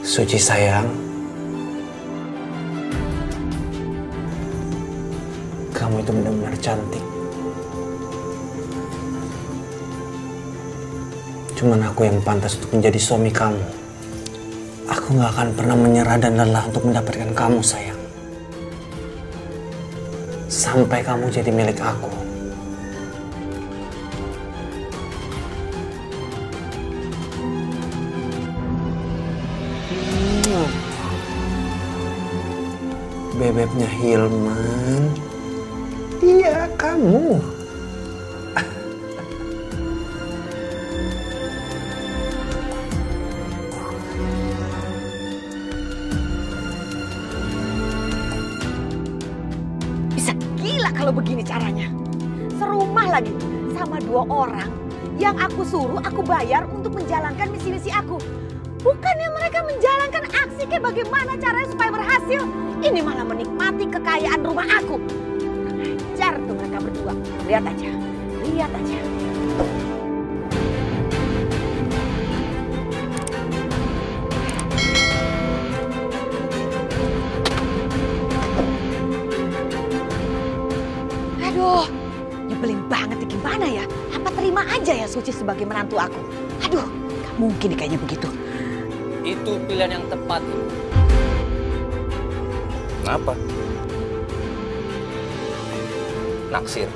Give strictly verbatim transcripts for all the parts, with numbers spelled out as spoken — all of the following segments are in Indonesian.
Suci sayang, kamu itu benar-benar cantik. Cuman aku yang pantas untuk menjadi suami kamu. Aku gak akan pernah menyerah dan lelah untuk mendapatkan kamu, sayang. Sampai kamu jadi milik aku. Bebeknya Hilman. Iya, kamu. Bisa gila kalau begini caranya. Serumah lagi sama dua orang yang aku suruh, aku bayar untuk menjalankan misi-misi aku. Bukannya mereka menjalankan aksi kayak bagaimana caranya supaya berhasil. Ini malah menikmati kekayaan rumah aku. Ajar tuh mereka berdua. Lihat aja, lihat aja. Aduh, nyebelin banget nih, gimana ya? Apa terima aja ya Suci sebagai menantu aku? Aduh, gak mungkin nih kayaknya begitu. Itu pilihan yang tepat. Kenapa? Naksir.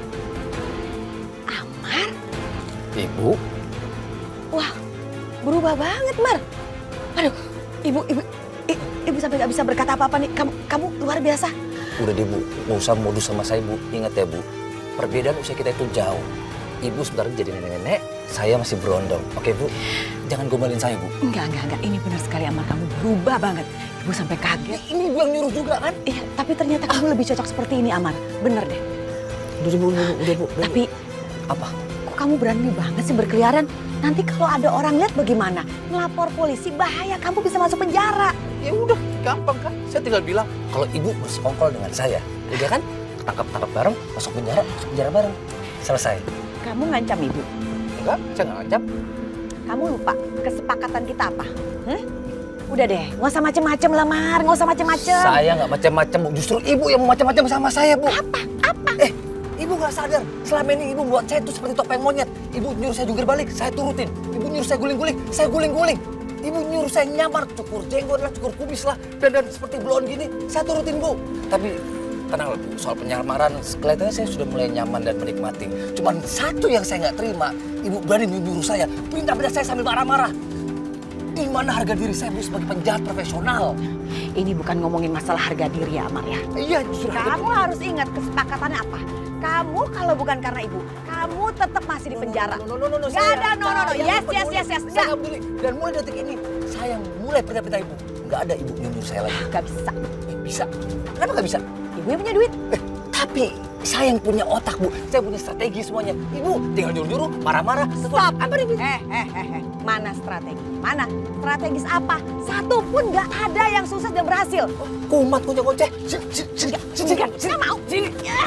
Amar? Ibu? Wah, berubah banget, Mar. Aduh, ibu, ibu, i- ibu sampai gak bisa berkata apa-apa nih. Kamu, kamu luar biasa. Udah deh, Bu. Nggak usah modus sama saya, Bu. Ingat ya, Bu. Perbedaan usia kita itu jauh. Ibu sebentar jadi nenek-nenek, saya masih berondong. Oke, Bu? Jangan gombalin saya, Bu. Enggak, enggak, enggak. Ini benar sekali, Amar. Kamu berubah banget. Ibu sampai kaget. Ini ibu yang nyuruh juga, kan? Iya, tapi ternyata kamu lebih cocok seperti ini, Amar. Bener deh. Udah, Bu. Udah, Bu. Udah, Bu. Udah, Tapi, Bu. Apa? kok kamu berani banget sih berkeliaran? Nanti kalau ada orang lihat bagaimana? Ngelapor polisi, bahaya. Kamu bisa masuk penjara. Ya udah, gampang kan? Saya tinggal bilang, kalau ibu bersekongkol dengan saya, udah kan? Tangkap-tangkap bareng, masuk penjara, masuk penjara bareng. Selesai. Kamu ngancam ibu. Enggak, saya nggak ngajak. Kamu lupa kesepakatan kita apa? Hmm? Udah deh, nggak usah macem-macem lah, Mar. Nggak usah macem-macem. Saya nggak macam-macam, Bu. Justru ibu yang mau macam-macam sama saya, Bu. Apa? Apa? Eh, ibu nggak sadar. Selama ini ibu buat saya itu seperti topeng monyet. Ibu nyuruh saya jungkir balik, saya turutin. Ibu nyuruh saya guling-guling, saya guling-guling. Ibu nyuruh saya nyamar, cukur jenggot lah, cukur kubis lah. Dan, dan seperti blon gini, saya turutin, Bu. Tapi tenang, Bu. Soal penyamaran, kelihatannya saya sudah mulai nyaman dan menikmati. Cuman satu yang saya nggak terima, ibu berani nyuruh saya, perintah pada saya sambil marah-marah. Di mana harga diri saya, Bu, sebagai penjahat profesional? Ini bukan ngomongin masalah harga diri ya, Amar ya. Iya, justru harga Kamu harus ingat kesepakatannya apa. Kamu kalau bukan karena ibu, kamu tetap masih di penjara. No, no, no, no, no, Gak saya- ada no, no, no. saya Yes, nggak yes, peduli. yes, yes. Saya Enggak. nggak peduli. Dan mulai detik ini, saya mulai perintah-perintah ibu. Nggak ada ibu nyuruh saya lagi. Gak bisa. Eh, bisa. Kenapa nggak bisa? Ibu yang punya duit. Eh, tapi saya yang punya otak, Bu. Saya punya strategi semuanya. Ibu tinggal nyuruh-nyuruh, marah-marah. Stop. Apa nih? Eh, eh, eh, eh. Mana strategi? Mana? Strategis apa? Satu pun gak ada yang sukses dan berhasil. Kumat, kuncah-kuncah. Sini, sini, sini, Enggak, sini. nggak mau. Sini.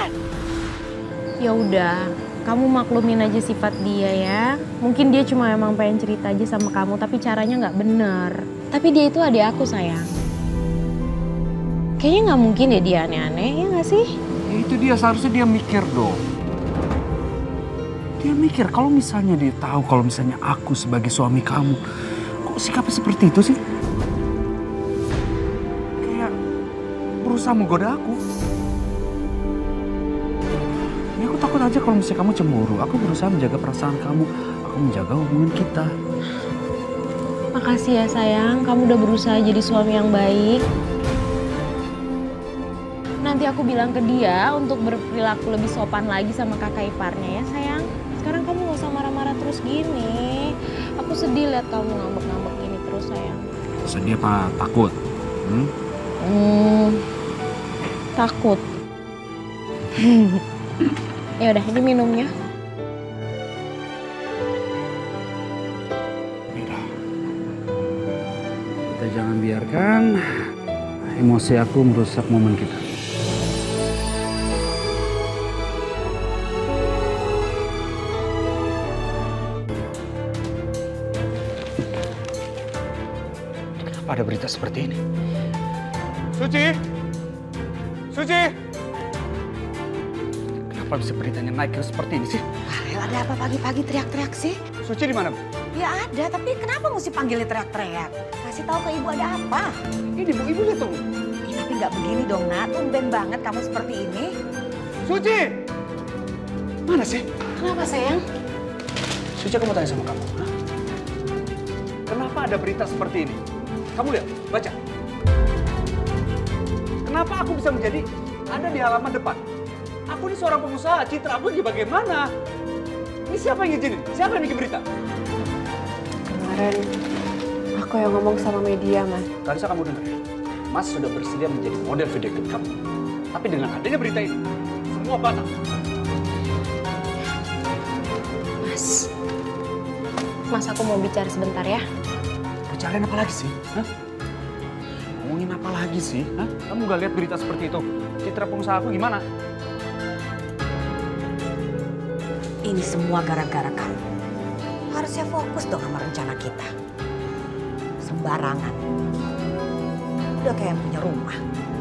Ya udah, kamu maklumin aja sifat dia ya. Mungkin dia cuma emang pengen cerita aja sama kamu, tapi caranya nggak bener. Tapi dia itu adik aku, sayang. Kayaknya nggak mungkin deh dia aneh-aneh, ya nggak sih? Ya itu dia, seharusnya dia mikir dong. Dia mikir kalau misalnya dia tahu kalau misalnya aku sebagai suami kamu, kok sikapnya seperti itu sih? Kayak berusaha menggoda aku. Ya aku takut aja kalau misalnya kamu cemburu. Aku berusaha menjaga perasaan kamu. Aku menjaga hubungan kita. Makasih ya sayang, kamu udah berusaha jadi suami yang baik. Nanti aku bilang ke dia untuk berperilaku lebih sopan lagi sama kakak iparnya ya sayang. Sekarang kamu gak usah marah-marah terus gini. Aku sedih lihat kamu ngambek-ngambek gini terus sayang. Sedih apa takut? Hmm? Hmm, takut. Ya udah, ini minumnya. Beda. Kita jangan biarkan emosi aku merusak momen kita. Kenapa ada berita berita seperti ini? Suci! Suci! Kenapa bisa beritanya naik seperti ini sih? Farel, ada apa pagi-pagi teriak-teriak sih? Suci di mana, Bu? Ya ada, tapi kenapa mesti panggilnya teriak-teriak? Kasih tahu ke ibu ada apa? Ini Bu, ibu lihat tuh. Ya, tapi nggak begini dong, Nak. Tumben banget kamu seperti ini. Suci! Mana sih? Kenapa sayang? Suci, aku mau tanya sama kamu. Hah? Kenapa ada berita seperti ini? Kamu lihat, baca. Kenapa aku bisa menjadi ada di halaman depan? Aku ini seorang pengusaha, citra aku ini bagaimana? Ini siapa yang ngizinin? Siapa yang bikin berita? Kemarin aku yang ngomong sama media, Mas. Karisa, kamu dengar ya? Mas sudah bersedia menjadi model video klip kamu. Tapi dengan adanya berita ini, semua batal. Mas, Mas aku mau bicara sebentar ya. Bicarain apa lagi sih? Hah? Ngomongin apa lagi sih? Hah? Kamu gak lihat berita seperti itu? Citra pengusaha aku gimana? Ini semua gara-gara kamu. Harusnya fokus dong sama rencana kita. Sembarangan. Udah kayak yang punya rumah.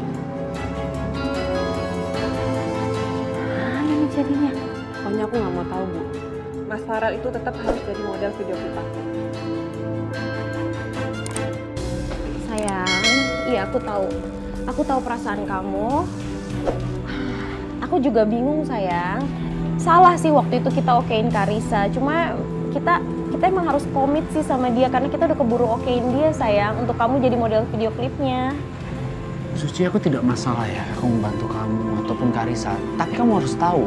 Mana nih jadinya? Pokoknya aku nggak mau tahu, Bu. Mas Farel itu tetap harus jadi model video klip aku. Sayang, iya aku tahu. Aku tahu perasaan kamu. Aku juga bingung sayang. Salah sih waktu itu kita okein Karisa. Cuma kita kita emang harus komit sih sama dia karena kita udah keburu okein dia sayang untuk kamu jadi model video klipnya. Suci, aku tidak masalah ya aku membantu kamu ataupun Karisa. Tapi kamu harus tahu.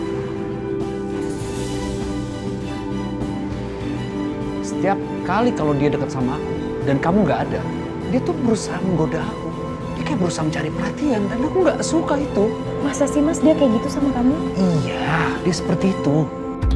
Setiap kali kalau dia dekat sama aku dan kamu nggak ada, dia tuh berusaha menggoda aku. Dia kayak berusaha mencari perhatian dan aku nggak suka itu. Masa sih Mas dia kayak gitu sama kamu? Iya, dia seperti itu.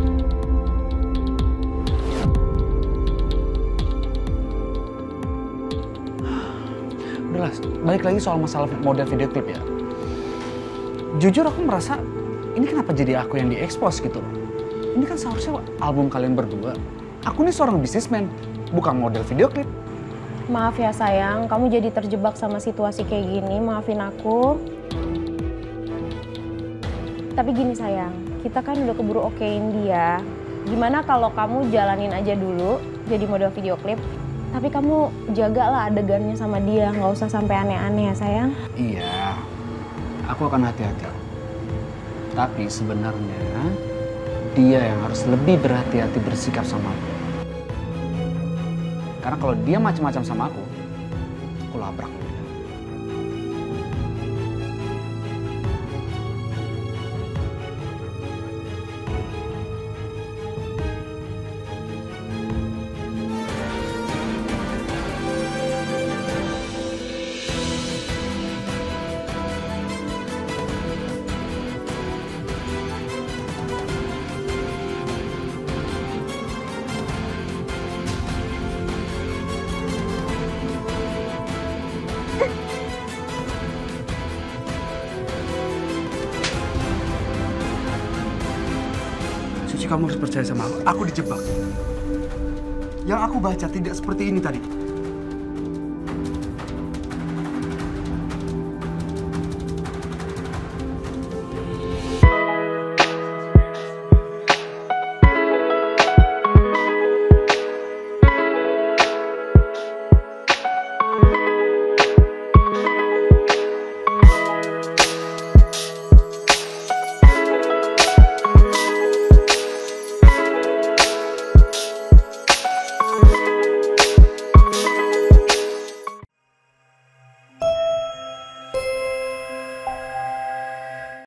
Udahlah, balik lagi soal masalah model video klip ya. Jujur aku merasa ini kenapa jadi aku yang diekspos gitu loh. Ini kan seharusnya album kalian berdua. Aku ini seorang bisnismen, bukan model video klip. Maaf ya sayang, kamu jadi terjebak sama situasi kayak gini, maafin aku. Tapi gini sayang, kita kan udah keburu okein dia. Gimana kalau kamu jalanin aja dulu jadi model video klip, tapi kamu jagalah adegannya sama dia, nggak usah sampai aneh-aneh ya sayang. Iya, aku akan hati-hati. Tapi sebenarnya dia yang harus lebih berhati-hati bersikap sama aku. Karena kalau dia macam-macam sama aku, aku labrak. Suci, kamu harus percaya sama aku. Aku dijebak. Yang aku baca tidak seperti ini tadi.